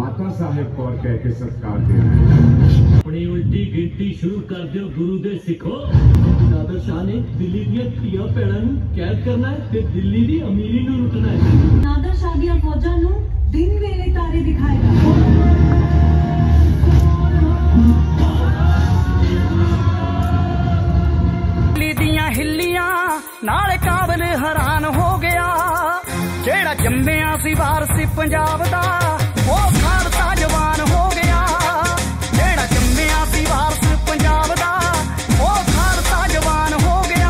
माता साहिब कौर कह के सत्कार देना। अपनी उल्टी गिनती शुरू कर दो गुरु दे सिखो। नादर शाह ने दिल्ली दी धीआं भैणां नूं कैद करना है ते दिल्ली दी अमीरी नूं लुटना है। नादर शाह दी फौजां नूं दिन वेले तारे दिखाएगा। हिलियां नाल काबल हैरान हो गया। जेड़ा जम्मिया सी वारसी पंजाब दा वो खालसा जवान हो गया। जेड़ा जम्मिया सी वारस पंजाब दा वो खालसा जवान हो गया।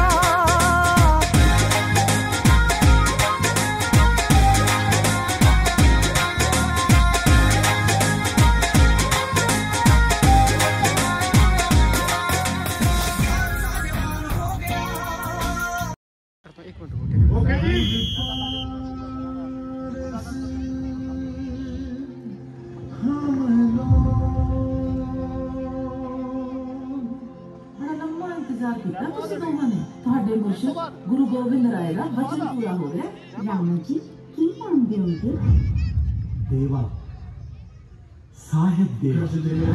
गुरु गोविंद राय का वचन पूरा हो गया। रामा जी की मांगते होंगे? देवा साहिब देवा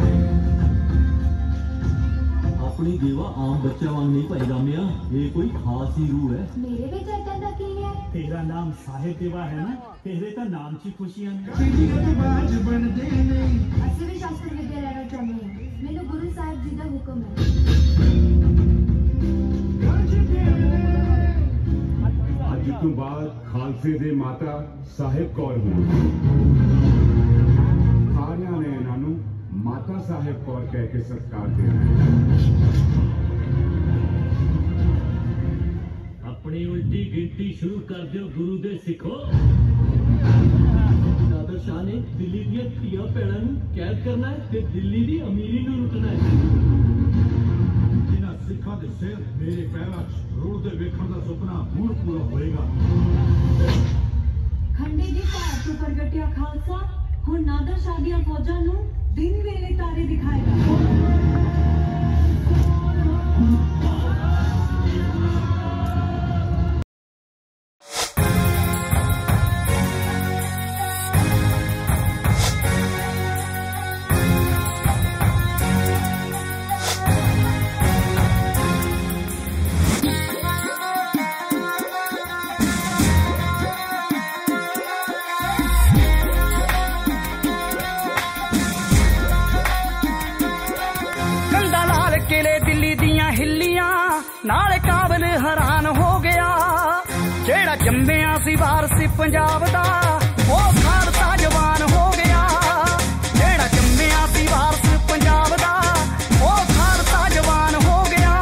अपनी देवा आम बच्चा वांग नहीं भाई रामिया, ये कोई खास ही रूह है। मेरे भी चेतन का की है। तेरा नाम साहिब देवा है ना, तेरे का नाम ची खुशियां ने। असली भी शास्त्र विद्या लेना चाहते हैं। मेरे गुरु साहिब जी का हुक्म है। अज तो बाद खालसे दे माता साहिब कौर हूँ। सारिया ने इन्हों माता साहिब कौर कह के सत्कार देना। अपनी उल्टी गिनती शुरू कर दो गुरु दे सिखो। नादर शाह ने दिल्ली दी धीआं भैणां नूं कैद करना है ते दिल्ली दी अमीरी नूं लुटना है। सिखा दे सिर मेरे पैरों रुड़दे वेखण दा सुपना हुण पूरा होएगा। खंडे जी भार तो प्रगटिया खालसा हुण नादर शाह दी फौजां नूं दिन वेले तारे दिखाएगा। किले दिल्ली दियां हिलियां नाल काबल हैरान हो गया। जेड़ा जम्मिया सी वारसी पंजाब दा वो खालसा जवान हो गया। जेड़ा जम्मिया सी वारस पंजाब दा वो खालसा जवान हो गया।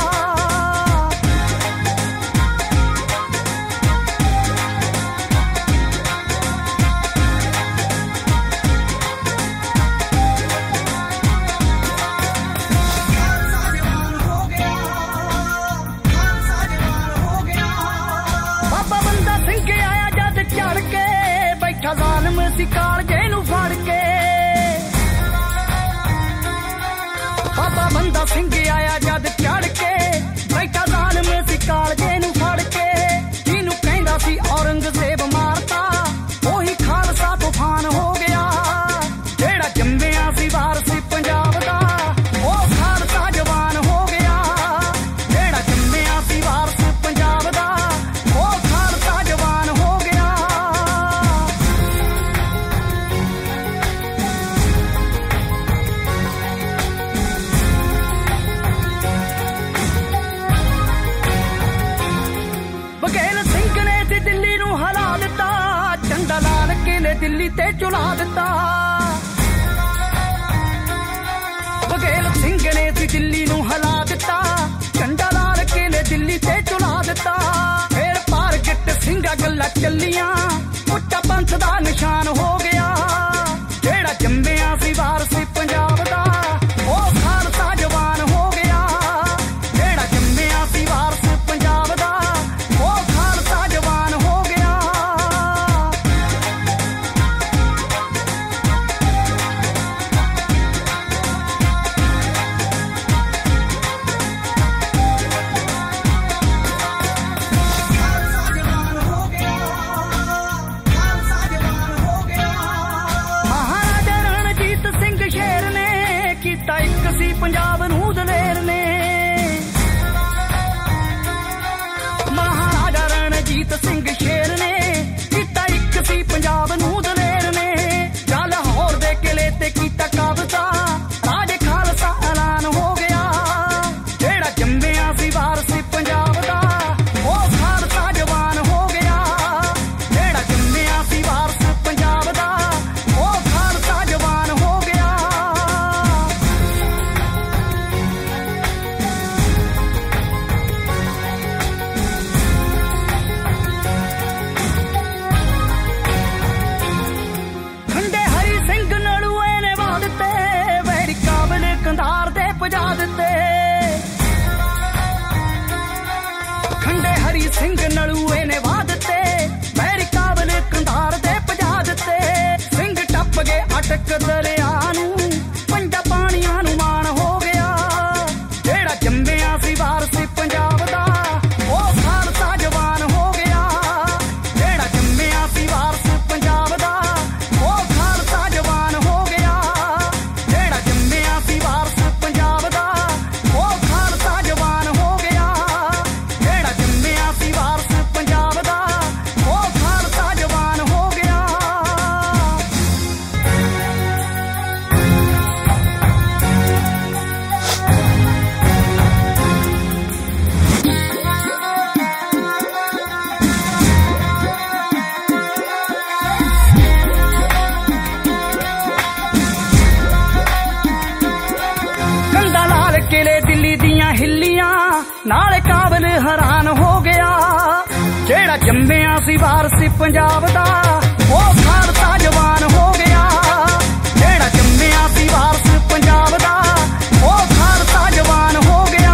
ज़ालिम सी कालजे नूं फड़ के बाबा बंदा सिंह आया जद चढ़ के। बैठा ज़ालिम सी कालजे नूं फड़ के। जिन्नू कहंदा सी औरंगजेब मारता ओही खालसा तूफान हो गया। जेड़ा जम्मिया सी वारसी पंजाब दा वो खालसा जवान हो गया। जेड़ा जम्मिया सी वारस पंजाब दा वो खालसा जवान हो गया। दिल्ली नूं हला दिता, झंडा लाल किले दिल्ली ते चुला दिता। बघेल सिंह ने सी दिल्ली नूं हला दिता, झंडा लाल किले दिल्ली ते चुला दिता। फिर पार गिट सिंगा गल्ला चलियां, पुट्टा पंथ दा निशान हो गया। जेड़ा जम्मिया सी वारसी पंजाब दा वो खालसा जवान हो गया। जेड़ा जम्मिया सी वारस पंजाब दा वो खालसा जवान हो गया। खालसा जवान हो गया। खालसा जवान हो गया। ਸਿੰਘ ਨਲੂਏ ਨੇ ਵਾਹ ਦਿੱਤੇ ਵੈਰੀ ਕਾਬਲ ਕੰਧਾਰ ਦੇ ਭਜਾ ਦਿੱਤੇ ਸਿੰਘ ਟੱਪ ਗਏ ਅਟਕ ਦਰਿਆ ਨੂੰ ਪੰਜਾਂ ਪਾਣੀਆਂ ਨੂੰ ਮਾਣ ਹੋ ਗਿਆ ਜਿਹੜਾ ਜੰਮਿਆ ਸੀ ਵਾਰਸ ਪੰਜਾਬ ਦਾ ਉਹ ਖਾਲਸਾ ਜਵਾਨ ਹੋ ਗਿਆ ਜਿਹੜਾ ਜੰਮਿਆ ਸੀ ਵਾਰਸ ਪੰਜਾਬ ਦਾ ਉਹ ਖਾਲਸਾ ਜਵਾਨ ਹੋ ਗਿਆ ਜਿਹੜਾ ਜੰਮਿਆ ਸੀ ਵਾਰਸ ਪੰਜਾਬ ਦਾ ਉਹ ਖਾਲਸਾ ਜਵਾਨ ਹੋ ਗਿਆ ਜਿਹੜਾ ਜੰਮਿਆ ਸੀ ਵਾਰਸ ਪੰਜਾਬ ਦਾ ਉਹ ਖਾਲਸਾ ਜਵਾਨ ਹੋ ਗਿਆ ਕੰਧਾਂ ਲਾਲ ਕਿਲੇ ਦਿੱਲੀ ਦੀਆਂ ਹਿੱਲੀਆਂ ਨਾਲੇ ਕਾਬਲ ਹੈਰਾਨ ਹੋ ਗਿਆ ਜਿਹੜਾ ਜੰਮਿਆ ਸੀ ਵਾਰਸ ਪੰਜਾਬ ਦਾ ਉਹ ਖਾਲਸਾ ਜਵਾਨ ਹੋ ਗਿਆ ਜਿਹੜਾ ਜੰਮਿਆ ਸੀ ਵਾਰਸ ਪੰਜਾਬ ਦਾ ਉਹ ਖਾਲਸਾ ਜਵਾਨ ਹੋ ਗਿਆ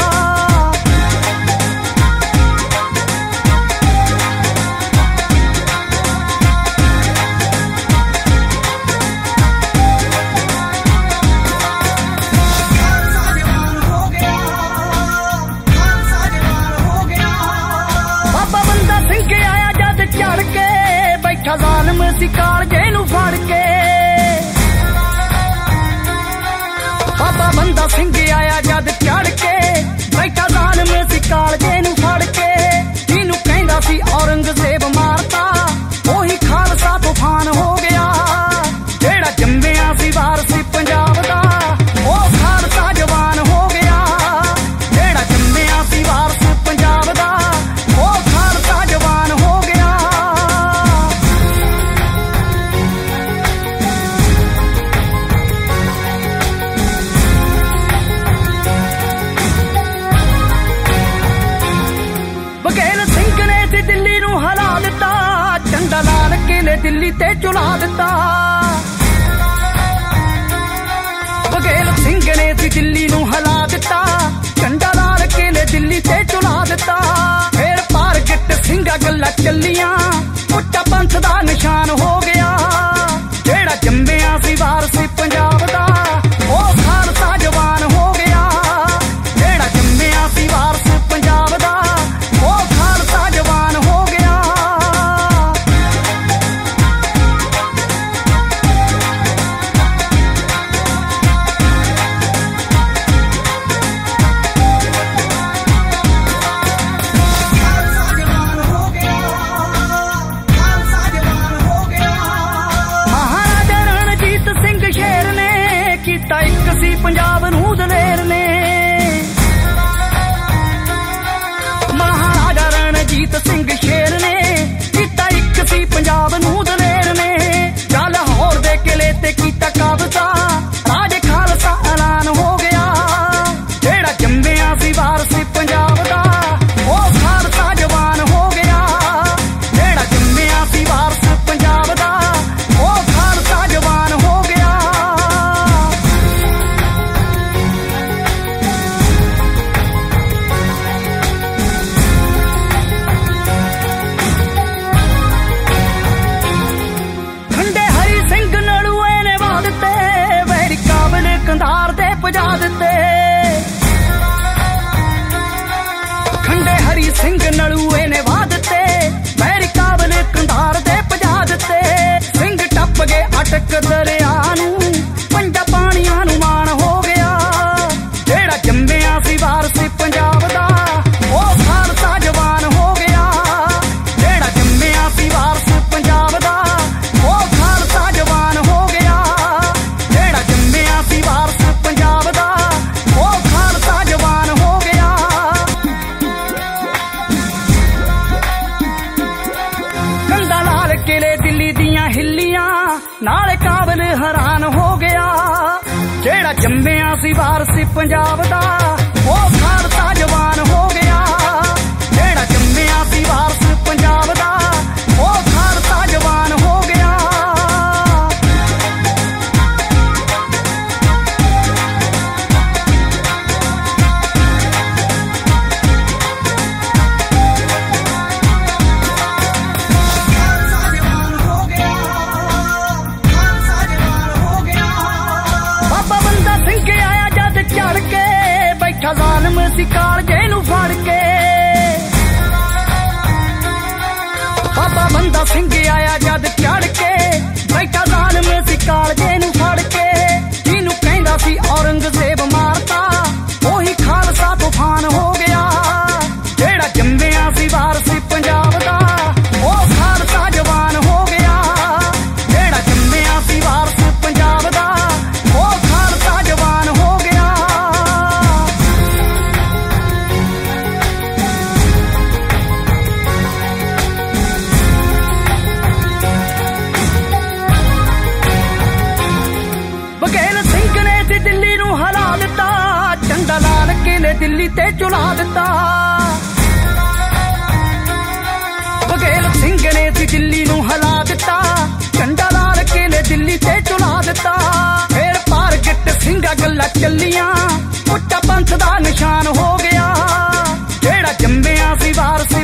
ਬਾਬਾ ਬੰਦਾ ਸਿੰਘ ਆਇਆ ਜਦ ਚੜ ਕੇ ਬੈਠਾ ਜ਼ਾਲਮ ਸੀ ਕਾਲਜੇ ਨੂੰ ਫੜ ਕੇ ਬਾਬਾ ਬੰਦਾ ਸਿੰਘ ਆਇਆ ਜਦ ਚੜ ਕੇ ਬੈਠਾ ਜ਼ਾਲਮ ਸੀ ਕਾਲਜੇ ਨੂੰ ਫੜ ਕੇ ਜਿਹਨੂੰ ਕਹਿੰਦਾ ਸੀ ਔਰੰਗਜ਼ੇਬ ਮਾਰਤਾ ਉਹੀ ਖਾਲਸਾ ਤੂਫਾਨ ਹੋ ਗਿਆ ਜਿਹੜਾ ਜੰਮਿਆ ਸੀ ਵਾਰਸ ਪੰਜਾਬ ਦਾ ਉਹ ਖਾਲਸਾ ਜਵਾਨ ਹੋ ਗਿਆ ਜਿਹੜਾ ਜੰਮਿਆ ਸੀ ਵਾਰਸ ਪੰਜਾਬ ਦਾ ਉਹ ਖਾਲਸਾ ਜਵਾਨ ਹੋ ਗਿਆ ਬਘੇਲ ਸਿੰਘ ਨੇ ਸੀ ਦਿੱਲੀ ਨੂੰ ਹਿਲਾ ਦਿੱਤਾ ਝੰਡਾ ਲਾਲ ਕਿਲੇ ਦਿੱਲੀ ਤੇ ਚੁਲਾ ਦਿੱਤਾ ਬਘੇਲ ਸਿੰਘ ਨੇ ਸੀ ਦਿੱਲੀ ਨੂੰ ਹਿਲਾ ਦਿੱਤਾ ਝੰਡਾ ਲਾਲ ਕਿਲੇ ਦਿੱਲੀ ਤੇ ਚੁਲਾ ਦਿੱਤਾ ਫੇਰ ਪਾਰ ਗਿੱਟ ਸਿੰਘਾਂ ਗੱਲਾਂ ਚੱਲੀਆਂ ਉੱਚਾ ਪੰਥ ਦਾ ਨਿਸ਼ਾਨ ਹੋ ਗਿਆ ਜਿਹੜਾ ਜੰਮਿਆ ਸੀ ਵਾਰਸ ਪੰਜਾਬ ਦਾ ਉਹ ਖਾਲਸਾ ਜਵਾਨ ਹੋ ਗਿਆ ਜਿਹੜਾ ਜੰਮਿਆ ਸੀ ਵਾਰਸ ਪੰਜਾਬ ਦਾ ਉਹ ਖਾਲਸਾ ਜਵਾਨ ਹੋ ਗਿਆ ਮਹਾਰਾਜਾ ਰਣਜੀਤ ਸਿੰਘ ਸ਼ੇਰ ਨੇ ਕੀਤਾ ਇੱਕ ਸੀ ਪੰਜਾਬ ਨੂੰ ਦਲੇਰ ਨੇ ਮਹਾਰਾਜਾ ਰਣਜੀਤ ਸਿੰਘ ਸ਼ੇਰ ਨੇ ਕੀਤਾ ਇੱਕ ਸੀ ਪੰਜਾਬ ਨੂੰ ਦਲੇਰ ਨੇ ਜਾ ਲਾਹੌਰ ਦੇ ਕਿਲੇ ਤੇ ਕੀਤਾ ਕਬਜ਼ਾ ਰਾਜ ਖਾਲਸਾ ਐਲਾਨ ਹੋ ਗਿਆ ਜਿਹੜਾ ਜੰਮਿਆ ਸੀ ਵਾਰਸ ਪੰਜਾਬ ਦਾ ਉਹ ਖਾਲਸਾ ਜਵਾਨ ਹੋ ਗਿਆ ਜਿਹੜਾ ਜੰਮਿਆ ਸੀ ਵਾਰਸ ਪੰਜਾਬ ਦਾ ਉਹ ਖਾਲਸਾ ਜਵਾਨ ਹੋ ਗਿਆ ਖੰਡੇ ਹਰੀ ਸਿੰਘ ਨਲੂਏ ਨੇ ਵਾਹ ਦਿੱਤੇ ਵੈਰੀ ਕਾਬਲ ਕੰਧਾਰ ਦੇ ਭਜਾ ਦਿੱਤੇ ਖੰਡੇ ਹਰੀ ਸਿੰਘ ਨਲੂਏ ਨੇ ਵਾਹ ਦਿੱਤੇ ਵੈਰੀ ਕਾਬਲ ਕੰਧਾਰ ਦੇ ਭਜਾ ਦਿੱਤੇ ਸਿੰਘ ਟੱਪ ਗਏ ਅਟਕ ਦਰਿਆ ਨੂੰ ਪੰਜਾਂ ਪਾਣੀਆਂ ਨੂੰ ਮਾਣ ਹੋ ਗਿਆ ਜਿਹੜਾ ਜੰਮਿਆ ਸੀ ਵਾਰਸ ਪੰਜਾਬ ਦਾ ਉਹ ਖਾਲਸਾ ਜਵਾਨ ਹੋ ਗਿਆ ਜਿਹੜਾ ਜੰਮਿਆ ਸੀ ਵਾਰਸ ਪੰਜਾਬ ਦਾ ਉਹ ਖਾਲਸਾ ਜਵਾਨ ਹੋ ਗਿਆ ਜਿਹੜਾ ਜੰਮਿਆ ਸੀ ਵਾਰਸ ਪੰਜਾਬ ਦਾ ਉਹ ਖਾਲਸਾ ਜਵਾਨ ਹੋ ਗਿਆ ਕੰਧਾਂ ਲਾਲ ਕਿਲੇ ਦਿੱਲੀ ਦੀਆਂ ਹਿੱਲੀਆਂ ਨਾਲੇ ਕਾਬਲ ਹੈਰਾਨ ਹੋ ਗਿਆ ਜਿਹੜਾ ਜੰਮਿਆ ਸੀ ਵਾਰਸ ਪੰਜਾਬ ਦਾ ਉਹ ਖਾਲਸਾ ਜਵਾਨ ਹੋ ਗਿਆ ਜਿਹੜਾ ਜੰਮਿਆ ਸੀ ਵਾਰਸ ਪੰਜਾਬ ਦਾ ਉਹ ਖਾਲਸਾ ਜਵਾਨ ਹੋ ਗਿਆ ਸੀ ਕਾਲਜੇ ਨੂੰ ਫੜ ਕੇ ਬਾਬਾ ਬੰਦਾ ਸਿੰਘ ਆਇਆ ਜਦ ਚੜ ਕੇ ਬੈਠਾ ਜ਼ਾਲਮ ਸੀ ਕਾਲਜੇ ਨੂੰ ਫੜ ਕੇ ਜਿਹਨੂੰ ਕਹਿੰਦਾ ਸੀ ਔਰੰਗਜ਼ੇਬ ਮਾਰਤਾ ਉਹੀ ਖਾਲਸਾ ਤੂਫਾਨ ਹੋ ਗਿਆ ਜਿਹੜਾ ਜੰਮਿਆ ਸੀ ਵਾਰਸ ਪੰਜਾਬ ਦਾ ਉਹ ਖਾਲਸਾ ਜਵਾਨ ਹੋ ਗਿਆ ਜਿਹੜਾ ਜੰਮਿਆ ਸੀ ਵਾਰਸ ਪੰਜਾਬ ਦਾ ਉਹ ਖਾਲਸਾ ਜਵਾਨ ਹੋ ਗਿਆ ਬਘੇਲ ਸਿੰਘ ਨੇ ਸੀ ਦਿੱਲੀ ਨੂੰ ਹਿਲਾ ਦਿੱਤਾ ਝੰਡਾ ਲਾਲ ਕਿਲੇ ਦਿੱਲੀ ਤੇ ਚੁਲਾ ਦਿੱਤਾ ਬਘੇਲ ਸਿੰਘ ਨੇ ਸੀ ਦਿੱਲੀ ਨੂੰ ਹਿਲਾ ਦਿੱਤਾ ਝੰਡਾ ਲਾਲ ਕਿਲੇ ਦਿੱਲੀ ਤੇ ਚੁਲਾ ਦਿੱਤਾ ਫੇਰ ਪਾਰ ਗਿੱਟ ਸਿੰਘਾਂ ਗੱਲਾਂ ਚੱਲੀਆਂ ਉੱਚਾ ਪੰਥ ਦਾ ਨਿਸ਼ਾਨ ਹੋ ਗਿਆ ਜਿਹੜਾ ਜੰਮਿਆ ਸੀ ਵਾਰਸ